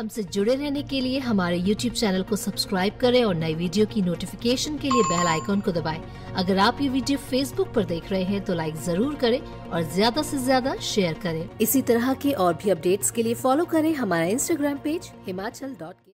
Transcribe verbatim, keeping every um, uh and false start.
हमसे जुड़े रहने के लिए हमारे यूट्यूब चैनल को सब्सक्राइब करें और नई वीडियो की नोटिफिकेशन के लिए बेल आइकॉन को दबाएं। अगर आप ये वीडियो फेसबुक पर देख रहे हैं तो लाइक जरूर करें और ज्यादा से ज्यादा शेयर करें। इसी तरह के और भी अपडेट्स के लिए फॉलो करें हमारा इंस्टाग्राम पेज हिमाचल डॉट